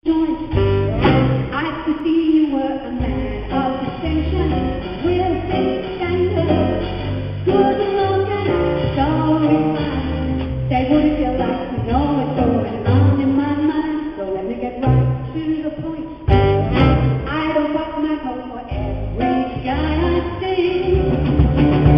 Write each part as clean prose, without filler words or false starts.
I could see you were a man of distinction, real big standard, good looking, so refined. Say, wouldn't you like to know what's going on in my mind? So let me get right to the point. I don't pop my coat for every guy I see.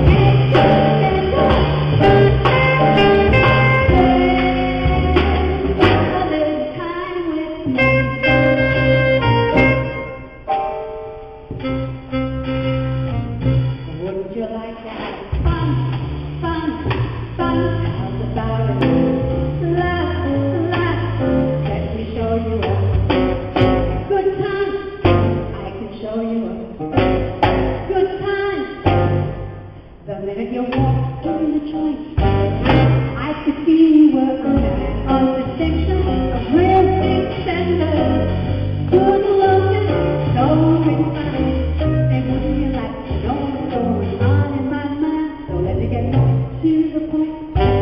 Wouldn't you like to have fun? How's about it? Laugh. Let me show you a good time. I can show you a good time. The minute you walk in the joint, I could see you were a man of distinction, a real big standard, good looking, so refined. And wouldn't you like to know what's going on in my mind? So let me get right to the point.